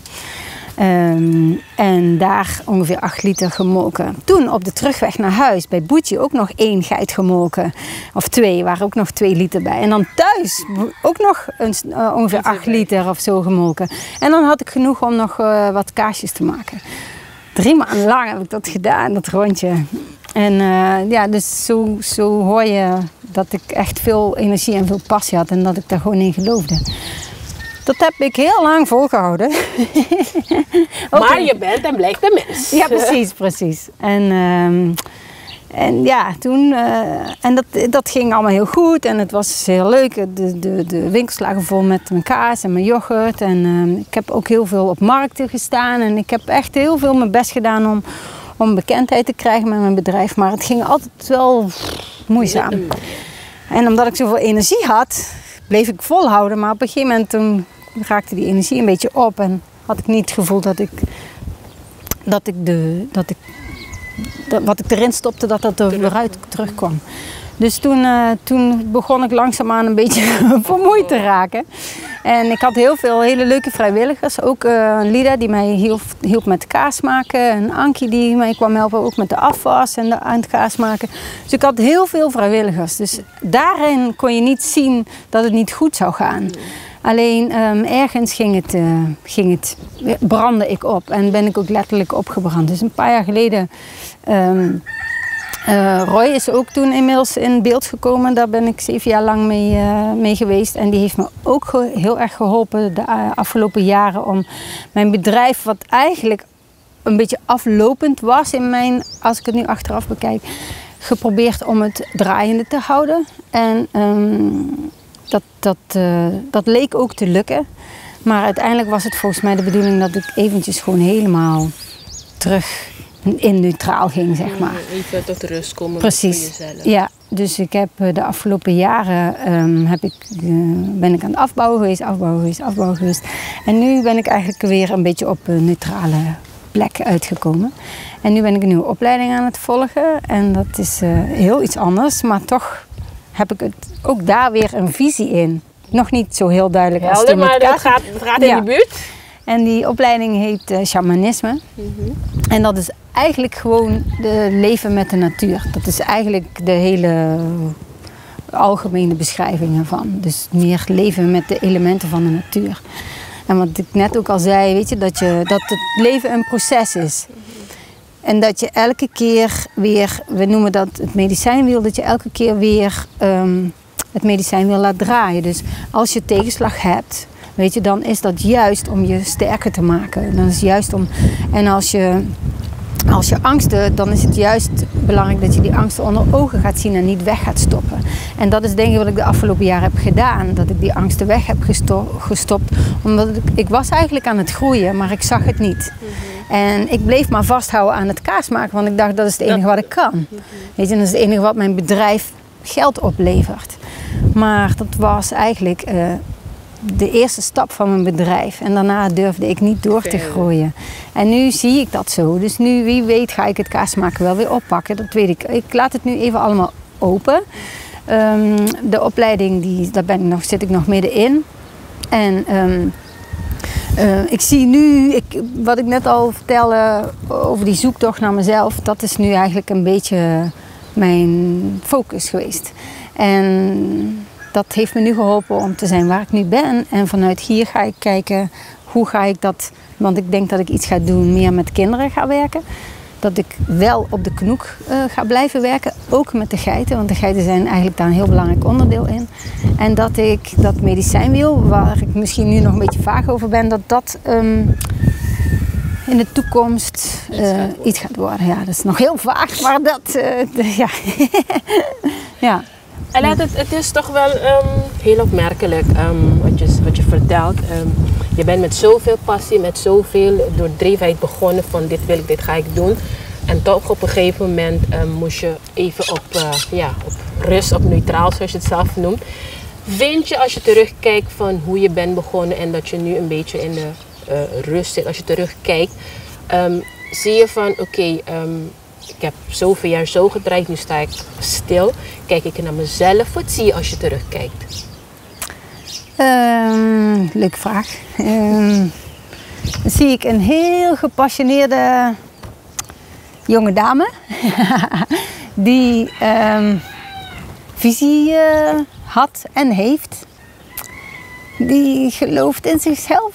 En daar ongeveer 8 liter gemolken. Toen op de terugweg naar huis bij Boetje ook nog 1 geit gemolken. Of 2, waren ook nog 2 liter bij. En dan thuis ook nog ongeveer 8 liter of zo gemolken. En dan had ik genoeg om nog wat kaasjes te maken. 3 maanden lang heb ik dat gedaan, dat rondje. En dus zo hoor je dat ik echt veel energie en veel passie had. En dat ik daar gewoon in geloofde. Dat heb ik heel lang volgehouden.
Maar je bent en blijft een mens.
Ja, precies. En ja, toen... en dat ging allemaal heel goed en het was heel leuk. De winkels lagen vol met mijn kaas en mijn yoghurt. En ik heb ook heel veel op markten gestaan. En ik heb echt heel veel mijn best gedaan om bekendheid te krijgen met mijn bedrijf. Maar het ging altijd wel moeizaam. En omdat ik zoveel energie had, bleef ik volhouden. Maar op een gegeven moment toen raakte die energie een beetje op. En had ik niet het gevoel dat wat ik erin stopte, dat er weer uit terugkwam. Dus toen begon ik langzaamaan een beetje vermoeid te raken. En ik had heel veel hele leuke vrijwilligers. Ook Lida die mij hielp met kaas maken. En Ankie die mij kwam helpen ook met de afwas en aan het kaas maken. Dus ik had heel veel vrijwilligers. Dus daarin kon je niet zien dat het niet goed zou gaan. Alleen ergens brandde ik op en ben ik ook letterlijk opgebrand. Dus een paar jaar geleden, Roy is ook toen inmiddels in beeld gekomen. Daar ben ik 7 jaar lang mee geweest. En die heeft me ook heel erg geholpen de afgelopen jaren om mijn bedrijf, wat eigenlijk een beetje aflopend was als ik het nu achteraf bekijk, geprobeerd om het draaiende te houden. En dat leek ook te lukken. Maar uiteindelijk was het volgens mij de bedoeling dat ik eventjes gewoon helemaal terug in neutraal ging, zeg maar.
Even tot rust komen.
Precies.
Voor jezelf.
Ja, dus ik heb de afgelopen jaren ben ik aan het afbouwen geweest. En nu ben ik eigenlijk weer een beetje op een neutrale plek uitgekomen. En nu ben ik een nieuwe opleiding aan het volgen. En dat is heel iets anders, maar toch heb ik ook daar weer een visie in. Nog niet zo heel duidelijk als
helder, maar dat gaat in de buurt.
En die opleiding heet shamanisme. En dat is eigenlijk gewoon leven met de natuur. Dat is eigenlijk de hele algemene beschrijving ervan. Dus meer leven met de elementen van de natuur. En wat ik net ook al zei, weet je, dat het leven een proces is. En dat je elke keer weer, we noemen dat het medicijnwiel, dat je elke keer weer het medicijnwiel laat draaien. Dus als je tegenslag hebt, weet je, dan is dat juist om je sterker te maken. Dan is het juist om, en als je angsten, dan is het juist belangrijk dat je die angsten onder ogen gaat zien en niet weg gaat stoppen. En dat is denk ik wat ik de afgelopen jaren heb gedaan. Dat ik die angsten weg heb gestopt. Omdat ik was eigenlijk aan het groeien, maar ik zag het niet. En ik bleef maar vasthouden aan het kaas maken, want ik dacht dat is het enige wat ik kan. Weet je, dat is het enige wat mijn bedrijf geld oplevert. Maar dat was eigenlijk de eerste stap van mijn bedrijf. En daarna durfde ik niet door te groeien. En nu zie ik dat zo. Dus nu, wie weet, ga ik het kaasmaken wel weer oppakken. Dat weet ik. Ik laat het nu even allemaal open. De opleiding, daar zit ik nog middenin. En ik zie nu, wat ik net al vertelde over die zoektocht naar mezelf, dat is nu eigenlijk een beetje mijn focus geweest. En dat heeft me nu geholpen om te zijn waar ik nu ben. En vanuit hier ga ik kijken, hoe ga ik dat, want ik denk dat ik iets ga doen, meer met kinderen ga werken. Dat ik wel op de knoek ga blijven werken, ook met de geiten, want de geiten zijn eigenlijk daar een heel belangrijk onderdeel in. En dat ik dat medicijnwiel, waar ik misschien nu nog een beetje vaag over ben, dat in de toekomst iets gaat worden. Ja, dat is nog heel vaag, maar dat, ja. Ja.
En het is toch wel heel opmerkelijk wat je vertelt. Je bent met zoveel passie, met zoveel doordrevenheid begonnen van dit ga ik doen. En toch op een gegeven moment moest je even op rust, op neutraal zoals je het zelf noemt. Vind je als je terugkijkt van hoe je bent begonnen en dat je nu een beetje in de rust zit, als je terugkijkt, zie je van oké, ik heb zoveel jaar zo gedraaid, nu sta ik stil. Kijk ik naar mezelf, wat zie je als je terugkijkt?
Leuke vraag. Dan zie ik een heel gepassioneerde jonge dame die visie had en heeft. Die gelooft in zichzelf.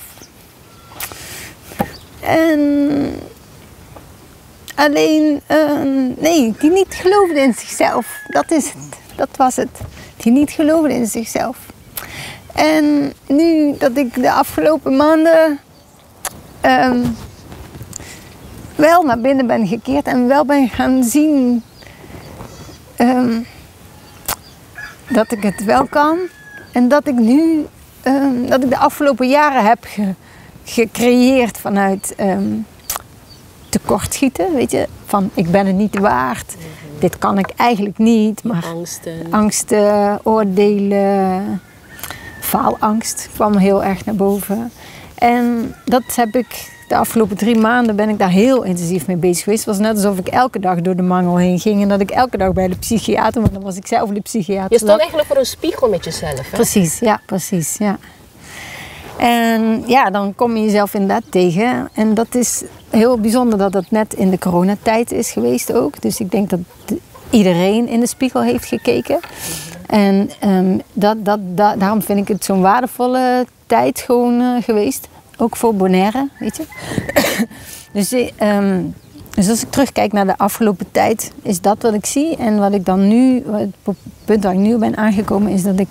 En alleen, die niet geloofde in zichzelf. Dat is het. Dat was het. Die niet geloofde in zichzelf. En nu dat ik de afgelopen maanden wel naar binnen ben gekeerd en wel ben gaan zien dat ik het wel kan. En dat ik nu, dat ik de afgelopen jaren heb gecreëerd vanuit tekortschieten, weet je. Van ik ben het niet waard, dit kan ik eigenlijk niet. Maar angsten, oordelen, faalangst kwam heel erg naar boven. En dat heb ik de afgelopen 3 maanden ben ik daar heel intensief mee bezig geweest. Het was net alsof ik elke dag door de mangel heen ging en dat ik elke dag bij de psychiater, want dan was ik zelf de psychiater.
Je stond eigenlijk voor een spiegel met jezelf, hè?
Precies, ja. En ja, dan kom je jezelf inderdaad tegen. En dat is heel bijzonder dat dat net in de coronatijd is geweest ook. Dus ik denk dat iedereen in de spiegel heeft gekeken. En daarom vind ik het zo'n waardevolle tijd gewoon geweest. Ook voor Bonaire, weet je. Dus als ik terugkijk naar de afgelopen tijd, is dat wat ik zie. En wat ik dan nu, het punt waar ik nu ben aangekomen, is dat ik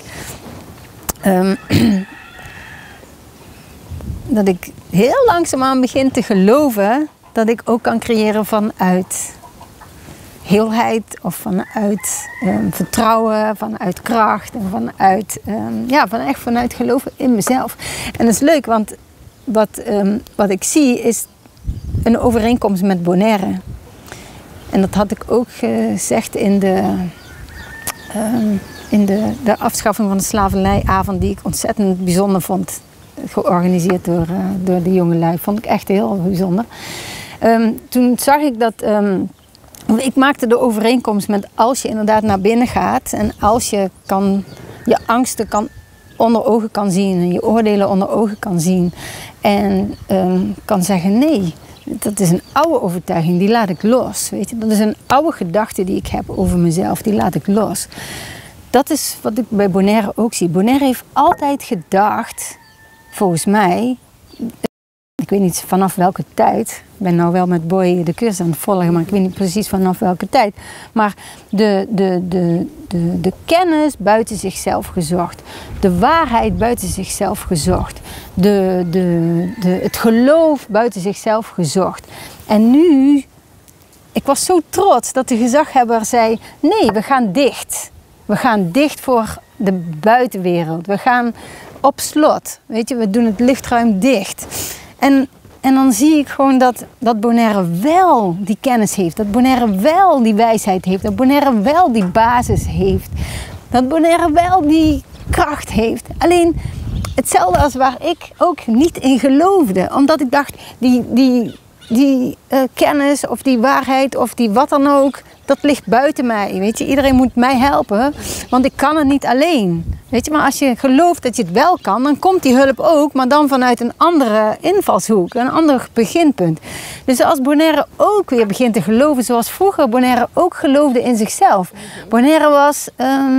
dat ik heel langzaamaan begin te geloven dat ik ook kan creëren vanuit heelheid of vanuit vertrouwen, vanuit kracht en vanuit geloven in mezelf. En dat is leuk, want wat ik zie is een overeenkomst met Bonaire. En dat had ik ook gezegd in in de afschaffing van de slavernijavond, die ik ontzettend bijzonder vond, georganiseerd door de jongelui, vond ik echt heel bijzonder. Toen zag ik dat, ik maakte de overeenkomst met als je inderdaad naar binnen gaat en als je je angsten onder ogen kan zien en je oordelen onder ogen kan zien en kan zeggen nee. Dat is een oude overtuiging, die laat ik los. Weet je? Dat is een oude gedachte die ik heb over mezelf, die laat ik los. Dat is wat ik bij Bonaire ook zie. Bonaire heeft altijd gedacht, volgens mij, ik weet niet vanaf welke tijd, ik ben nou wel met Boy de cursus aan het volgen, maar ik weet niet precies vanaf welke tijd. Maar de kennis buiten zichzelf gezocht, de waarheid buiten zichzelf gezocht, het geloof buiten zichzelf gezocht. En nu, ik was zo trots dat de gezaghebber zei, nee, we gaan dicht. We gaan dicht voor de buitenwereld. We gaan op slot. Weet je, we doen het lichtruim dicht. En dan zie ik gewoon dat Bonaire wel die kennis heeft. Dat Bonaire wel die wijsheid heeft. Dat Bonaire wel die basis heeft. Dat Bonaire wel die kracht heeft. Alleen hetzelfde als waar ik ook niet in geloofde. Omdat ik dacht, die kennis of die waarheid of die wat dan ook, dat ligt buiten mij. Weet je? Iedereen moet mij helpen, want ik kan het niet alleen. Weet je? Maar als je gelooft dat je het wel kan, dan komt die hulp ook, maar dan vanuit een andere invalshoek, een ander beginpunt. Dus als Bonaire ook weer begint te geloven zoals vroeger Bonaire ook geloofde in zichzelf. Bonaire was...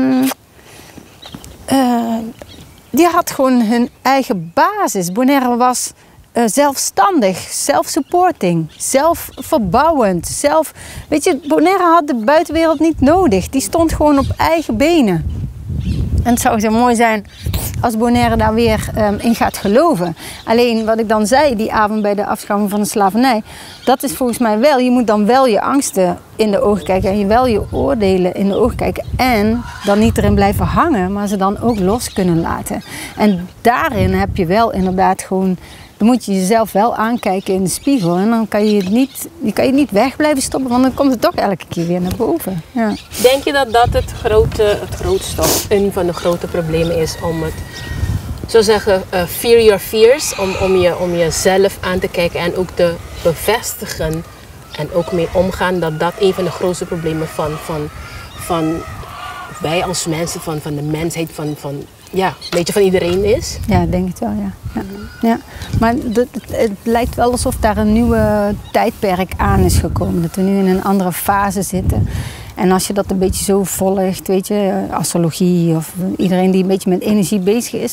die had gewoon hun eigen basis. Bonaire was zelfstandig, self-supporting, zelfverbouwend. Weet je, Bonaire had de buitenwereld niet nodig. Die stond gewoon op eigen benen. En het zou zo mooi zijn als Bonaire daar weer in gaat geloven. Alleen wat ik dan zei die avond bij de afschaffing van de slavernij, dat is volgens mij wel, je moet dan wel je angsten in de ogen kijken en je wel je oordelen in de ogen kijken. En dan niet erin blijven hangen, maar ze dan ook los kunnen laten. En daarin heb je wel inderdaad gewoon, dan moet je jezelf wel aankijken in de spiegel. En dan kan je het niet weg blijven stoppen, want dan komt het toch elke keer weer naar boven. Ja.
Denk je dat dat het grootste of een van de grote problemen is om het, zo zeggen, fear your fears, om jezelf aan te kijken en ook te bevestigen en ook mee omgaan, dat een van de grootste problemen van wij als mensen, van de mensheid, van ja, een beetje van iedereen is?
Ja, ik denk het wel, ja. Ja. Maar het lijkt wel alsof daar een nieuwe tijdperk aan is gekomen. Dat we nu in een andere fase zitten. En als je dat een beetje zo volgt, weet je, astrologie of iedereen die een beetje met energie bezig is.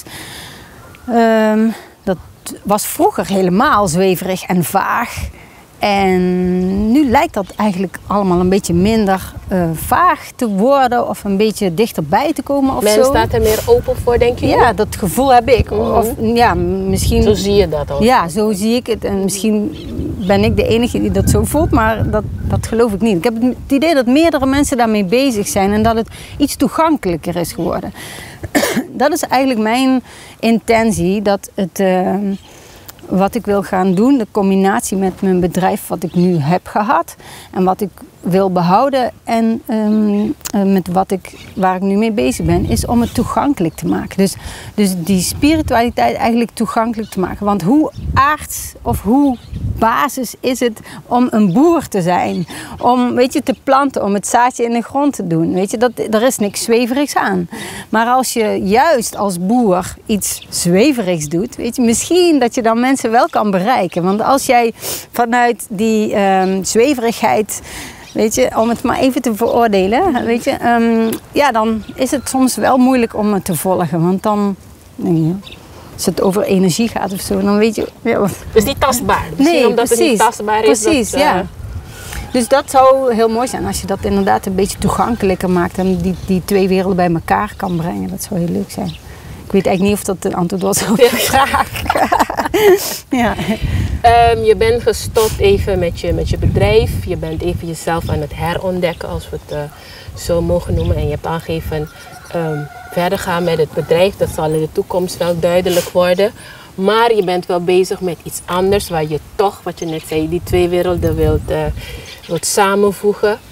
Dat was vroeger helemaal zweverig en vaag. En nu lijkt dat eigenlijk allemaal een beetje minder vaag te worden of een beetje dichterbij te komen of
Men
zo.
staat er meer open voor, denk je?
Ja, dat gevoel heb ik. Of, ja, misschien,
zo zie je dat ook.
Ja, zo zie ik het. En misschien ben ik de enige die dat zo voelt, maar dat geloof ik niet. Ik heb het idee dat meerdere mensen daarmee bezig zijn en dat het iets toegankelijker is geworden. Dat is eigenlijk mijn intentie, dat het... wat ik wil gaan doen, de combinatie met mijn bedrijf wat ik nu heb gehad en wat ik wil behouden en met waar ik nu mee bezig ben, is om het toegankelijk te maken. Dus die spiritualiteit eigenlijk toegankelijk te maken. Want hoe aards of hoe basis is het om een boer te zijn? Om, weet je, te planten, om het zaadje in de grond te doen. Weet je, er is niks zweverigs aan. Maar als je juist als boer iets zweverigs doet, weet je, misschien dat je dan mensen wel kan bereiken. Want als jij vanuit die zweverigheid, weet je, om het maar even te veroordelen, weet je, ja, dan is het soms wel moeilijk om het te volgen. Want dan, als het over energie gaat of zo, dan weet je... Ja,
het is niet tastbaar. Misschien
nee,
omdat
precies,
het niet tastbaar is.
Precies, ja. Dus dat zou heel mooi zijn als je dat inderdaad een beetje toegankelijker maakt en die twee werelden bij elkaar kan brengen. Dat zou heel leuk zijn. Ik weet eigenlijk niet of dat een antwoord was op de vraag. Ja.
Je bent gestopt even met je bedrijf. Je bent even jezelf aan het herontdekken, als we het zo mogen noemen. En je hebt aangegeven verder gaan met het bedrijf. Dat zal in de toekomst wel duidelijk worden. Maar je bent wel bezig met iets anders waar je toch, wat je net zei, die twee werelden wilt samenvoegen.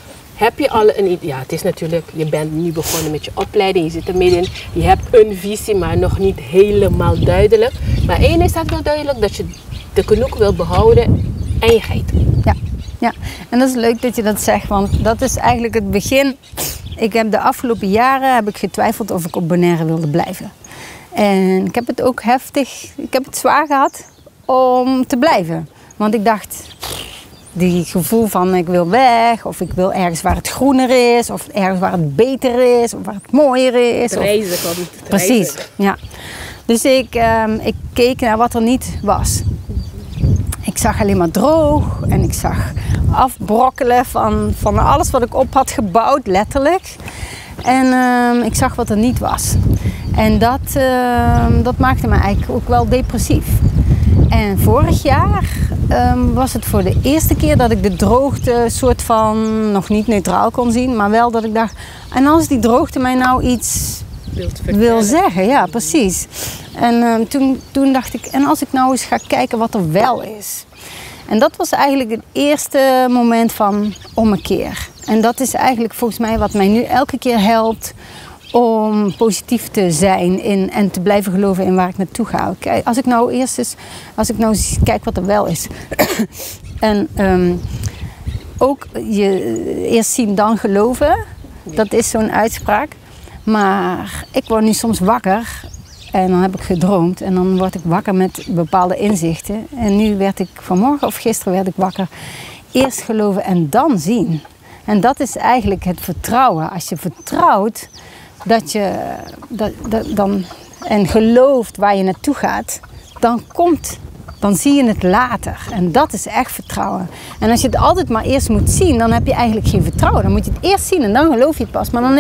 heb je al een idee? Ja, het is natuurlijk, je bent nu begonnen met je opleiding, je zit er middenin, je hebt een visie, maar nog niet helemaal duidelijk. Maar één is dat wel duidelijk, dat je de Kanook wil behouden en je geit.
Ja, en dat is leuk dat je dat zegt, want dat is eigenlijk het begin. Ik heb de afgelopen jaren getwijfeld of ik op Bonaire wilde blijven. En ik heb het ook ik heb het zwaar gehad om te blijven. Want ik dacht, die gevoel van ik wil weg, of ik wil ergens waar het groener is, of ergens waar het beter is, of waar het mooier is.
Reizen,
precies, ja. Dus ik keek naar wat er niet was. Ik zag alleen maar droog en ik zag afbrokkelen van alles wat ik op had gebouwd, letterlijk. En ik zag wat er niet was. En dat maakte me eigenlijk ook wel depressief. En vorig jaar was het voor de eerste keer dat ik de droogte soort van nog niet neutraal kon zien. Maar wel dat ik dacht, en als die droogte mij nou iets wil zeggen, ja precies. En toen dacht ik, en als ik nou eens ga kijken wat er wel is. En dat was eigenlijk het eerste moment van ommekeer. En dat is eigenlijk volgens mij wat mij nu elke keer helpt om positief te zijn en te blijven geloven in waar ik naartoe ga. Als ik nou eens kijk wat er wel is. En ook je eerst zien dan geloven, dat is zo'n uitspraak. Maar ik word nu soms wakker en dan heb ik gedroomd en dan word ik wakker met bepaalde inzichten. En nu werd ik vanmorgen of gisteren werd ik wakker. Eerst geloven en dan zien. En dat is eigenlijk het vertrouwen. Als je vertrouwt dat je dan en gelooft waar je naartoe gaat, dan zie je het later. En dat is echt vertrouwen. En als je het altijd maar eerst moet zien, dan heb je eigenlijk geen vertrouwen. Dan moet je het eerst zien en dan geloof je het pas. Maar dan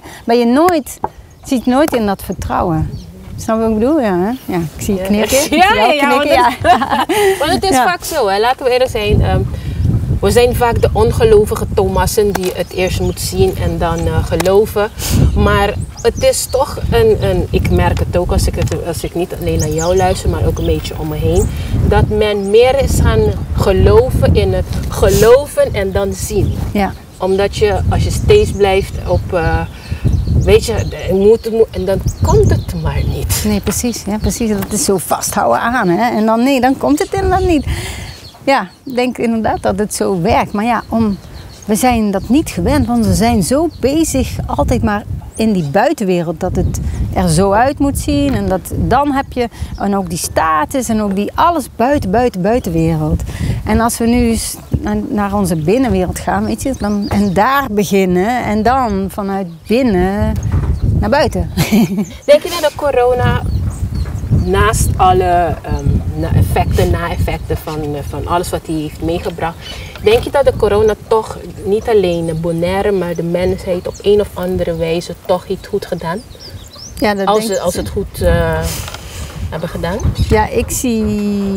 zit je nooit in dat vertrouwen. Snap je wat ik bedoel? Ja, hè? Ja, ik zie je knikken.
Ja. Want het is vaak zo, hè. Laten we eerlijk zijn. We zijn vaak de ongelovige Thomassen die het eerst moet zien en dan geloven. Maar het is toch ik merk het ook als ik niet alleen naar jou luister, maar ook een beetje om me heen. Dat men meer is gaan geloven in het geloven en dan zien.
Ja.
Omdat als je steeds blijft op, weet je, en dan komt het maar niet.
Nee, precies. Ja, precies. Dat is zo vasthouden aan. Hè? En dan komt het inderdaad niet. Ja, ik denk inderdaad dat het zo werkt. Maar ja, we zijn dat niet gewend, want we zijn zo bezig altijd maar in die buitenwereld dat het er zo uit moet zien. En dan heb je en ook die status en ook die alles buitenwereld. En als we nu naar onze binnenwereld gaan, weet je, en daar beginnen en dan vanuit binnen naar buiten.
Denk je dat de corona, naast alle na-effecten van alles wat hij heeft meegebracht, denk je dat de corona toch niet alleen Bonaire, maar de mensheid op een of andere wijze toch iets goed gedaan?
Ja, dat
als het goed hebben gedaan?
Ja, ik zie,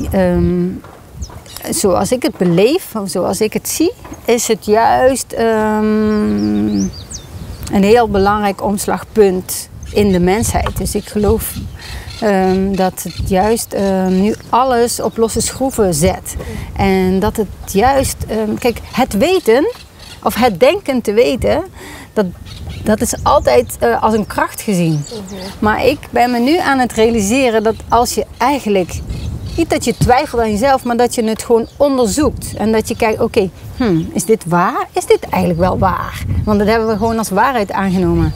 zoals ik het beleef, of zoals ik het zie, is het juist een heel belangrijk omslagpunt in de mensheid. Dus ik geloof dat het juist nu alles op losse schroeven zet. En dat het juist, kijk, het weten, of het denken te weten, dat is altijd als een kracht gezien. Maar ik ben me nu aan het realiseren dat als je eigenlijk, niet dat je twijfelt aan jezelf, maar dat je het gewoon onderzoekt. En dat je kijkt, oké, is dit waar? Is dit eigenlijk wel waar? Want dat hebben we gewoon als waarheid aangenomen.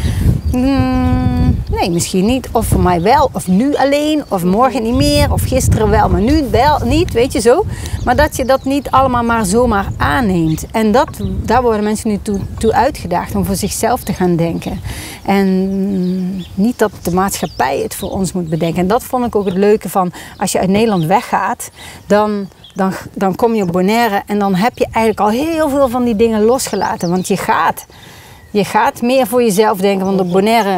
Nee, misschien niet. Of voor mij wel. Of nu alleen. Of morgen niet meer. Of gisteren wel, maar nu wel niet. Weet je zo. Maar dat je dat niet allemaal maar zomaar aanneemt. En daar worden mensen nu toe uitgedaagd om voor zichzelf te gaan denken. En niet dat de maatschappij het voor ons moet bedenken. En dat vond ik ook het leuke van als je uit Nederland weggaat. Dan kom je op Bonaire en dan heb je eigenlijk al heel veel van die dingen losgelaten. Want je gaat meer voor jezelf denken. Want op Bonaire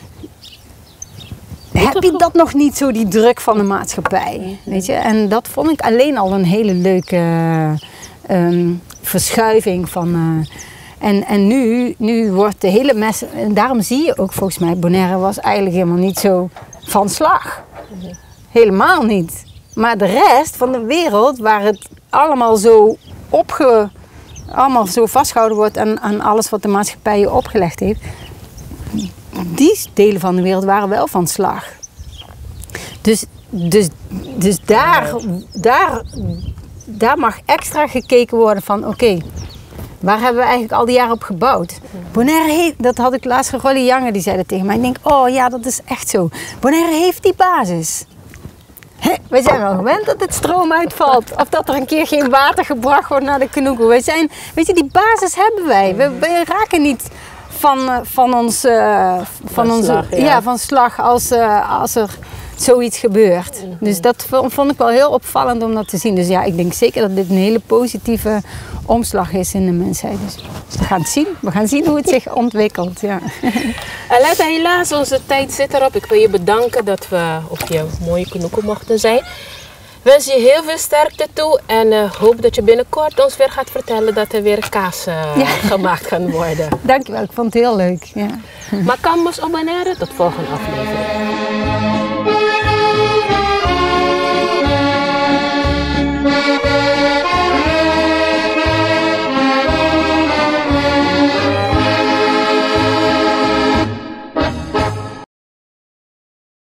heb je dat nog niet zo, die druk van de maatschappij. Weet je? En dat vond ik alleen al een hele leuke verschuiving van. En nu wordt de hele mes. En daarom zie je ook volgens mij, Bonaire was eigenlijk helemaal niet zo van slag. Helemaal niet. Maar de rest van de wereld, waar het allemaal zo allemaal zo vastgehouden wordt aan alles wat de maatschappij je opgelegd heeft. Die delen van de wereld waren wel van slag. Dus daar mag extra gekeken worden van oké, waar hebben we eigenlijk al die jaren op gebouwd? Bonaire heeft, dat had ik laatst Rolly Jange, die zei dat tegen mij. Ik denk, oh ja, dat is echt zo. Bonaire heeft die basis. Wij zijn wel gewend dat het stroom uitvalt. Of dat er een keer geen water gebracht wordt naar de Canoeco. Weet je, die basis hebben wij. We raken niet van slag als er zoiets gebeurt. Dus dat vond ik wel heel opvallend om dat te zien. Dus ja, ik denk zeker dat dit een hele positieve omslag is in de mensheid. Dus we gaan het zien. We gaan zien hoe het zich ontwikkelt. Ja.
Aletta, helaas, onze tijd zit erop. Ik wil je bedanken dat we op je mooie Canoeco mochten zijn. Ik wens je heel veel sterkte toe en hoop dat je binnenkort ons weer gaat vertellen dat er weer kaas gemaakt kan worden.
Dankjewel, ik vond het heel leuk. Ja.
Macambos op Bonaire, tot volgende aflevering.